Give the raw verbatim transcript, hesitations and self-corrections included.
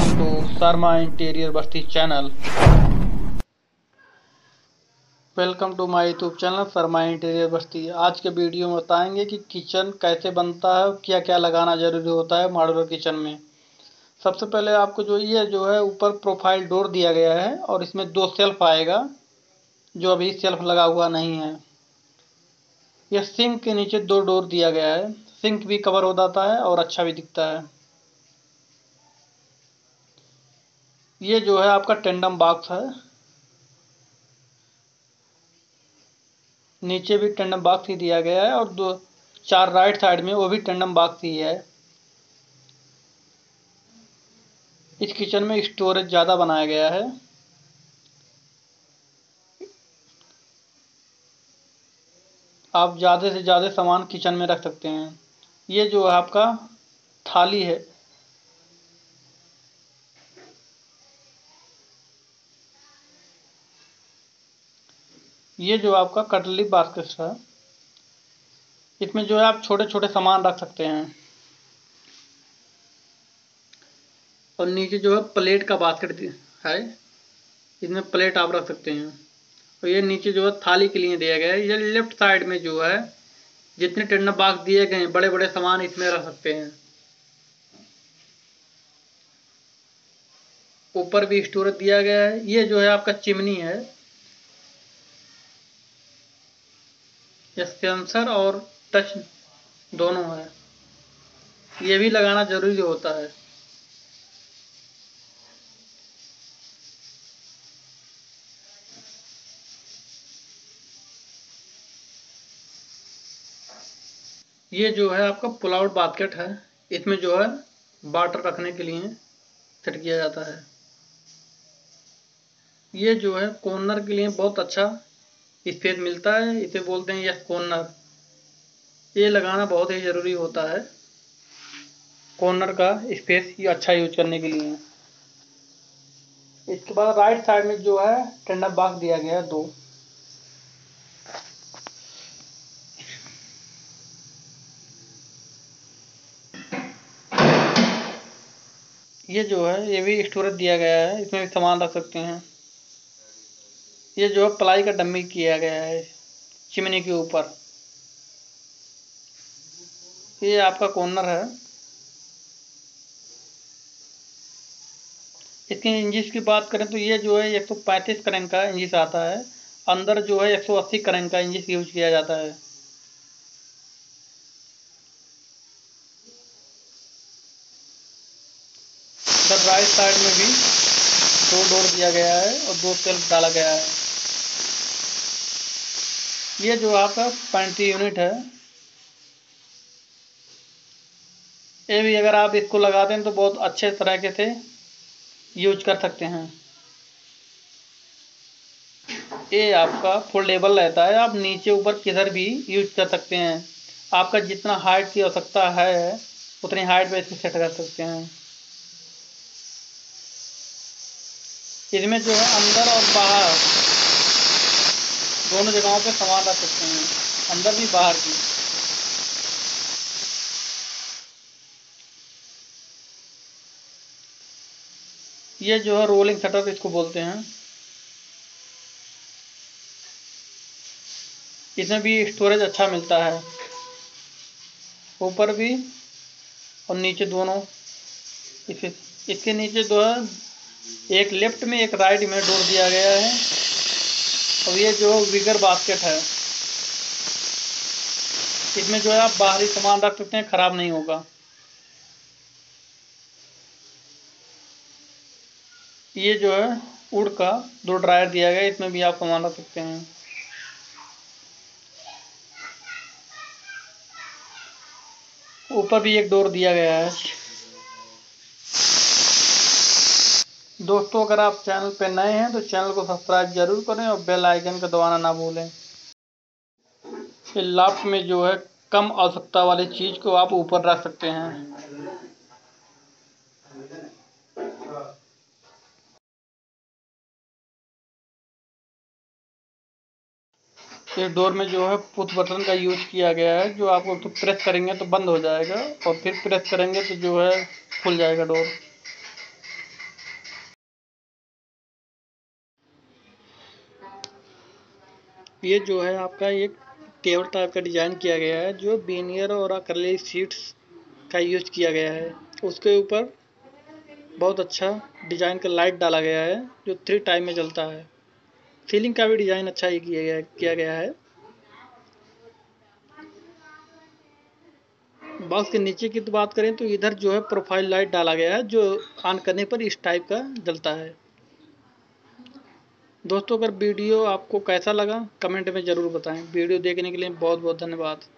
Welcome to Sharma interior Basti channel. Welcome to my YouTube channel Sharma interior Basti. आज के video में बताएंगे कि किचन कैसे बनता है, क्या क्या लगाना जरूरी होता है मॉड्यूलर किचन में। सबसे पहले आपको जो ये जो है ऊपर प्रोफाइल डोर दिया गया है और इसमें दो शेल्फ आएगा जो अभी शेल्फ लगा हुआ नहीं है। यह सिंक के नीचे दो डोर दिया गया है, सिंक भी कवर हो जाता है और अच्छा भी दिखता है। ये जो है आपका टेंडम बॉक्स है, नीचे भी टेंडम बॉक्स ही दिया गया है और दो चार राइट साइड में वो भी टेंडम बॉक्स ही है। इस किचन में स्टोरेज ज़्यादा बनाया गया है। आप ज़्यादा से ज़्यादा सामान किचन में रख सकते हैं। ये जो है आपका थाली है, ये जो आपका कटलरी बास्केट है, इसमें जो है आप छोटे छोटे सामान रख सकते हैं। और नीचे जो है प्लेट का बास्केट है, इसमें प्लेट आप रख सकते हैं। और ये नीचे जो है थाली के लिए दिया गया है। ये लेफ्ट साइड में जो है जितने टेंडर बॉक्स दिए गए हैं बड़े बड़े सामान इसमें रख सकते हैं। ऊपर भी स्टोरेज दिया गया है। ये जो है आपका चिमनी है, ये सेंसर और टच दोनों है, ये भी लगाना जरूरी होता है। ये जो है आपका पुल आउट बास्केट है, इसमें जो है वाटर रखने के लिए सेट किया जाता है। ये जो है कॉर्नर के लिए बहुत अच्छा स्पेस मिलता है, इसे बोलते हैं यस कॉर्नर। ये लगाना बहुत ही ज़रूरी होता है, कॉर्नर का स्पेस ये अच्छा यूज करने के लिए। इसके बाद राइट साइड में जो है टेंडर बॉक्स दिया गया है दो। ये जो है ये भी स्टोरेज दिया गया है, इसमें भी सामान रख सकते हैं। ये जो है प्लाई का डम्मी किया गया है चिमनी के ऊपर। ये आपका कॉर्नर है। इसके इंजिस की बात करें तो ये जो है एक सौ पैंतीस करंट का इंजिस आता है, अंदर जो है एक सौ अस्सी करंट का इंजिस यूज किया जाता है। इधर राइट साइड में भी दो डोर दिया गया है और दो शेल्फ डाला गया है। ये जो आपका पेंट्री यूनिट है, ये भी अगर आप इसको लगाते हैं तो बहुत अच्छे तरीके से यूज कर सकते हैं। ये आपका फोल्डेबल रहता है, आप नीचे ऊपर किधर भी यूज कर सकते हैं। आपका जितना हाइट की आवश्यकता है उतनी हाइट पे इसको सेट कर सकते हैं। इसमें जो है अंदर और बाहर दोनों जगहों पे सामान रख सकते हैं, अंदर भी बाहर भी। ये जो है रोलिंग शटर इसको बोलते हैं, इसमें भी स्टोरेज अच्छा मिलता है, ऊपर भी और नीचे दोनों। इसे इसके नीचे जो है एक लेफ्ट में एक राइट में डोर दिया गया है। और ये जो बिगर बास्केट है, इसमें जो है आप बाहरी सामान रख सकते हैं, खराब नहीं होगा। ये जो है वुड का दो ड्रायर दिया गया है, इसमें भी आप सामान रख सकते हैं। ऊपर भी एक डोर दिया गया है। दोस्तों अगर आप चैनल पे नए हैं तो चैनल को सब्सक्राइब जरूर करें और बेल आइकन को दबाना ना भूलें। ये लॉफ्ट में जो है कम आवश्यकता वाली चीज़ को आप ऊपर रख सकते हैं। इस डोर में जो है पुश बटन का यूज किया गया है, जो आपको तो प्रेस करेंगे तो बंद हो जाएगा और फिर प्रेस करेंगे तो जो है खुल जाएगा डोर। ये जो है आपका एक टेबल टाइप का डिजाइन किया गया है, जो बीनियर और एक्रिलिक शीट्स का यूज किया गया है। उसके ऊपर बहुत अच्छा डिजाइन का लाइट डाला गया है, जो थ्री टाइम में जलता है। सीलिंग का भी डिजाइन अच्छा ही किया गया किया गया है। बॉक्स के नीचे की तो बात करें तो इधर जो है प्रोफाइल लाइट डाला गया है, जो ऑन करने पर इस टाइप का जलता है। दोस्तों, अगर वीडियो आपको कैसा लगा कमेंट में ज़रूर बताएं। वीडियो देखने के लिए बहुत बहुत धन्यवाद।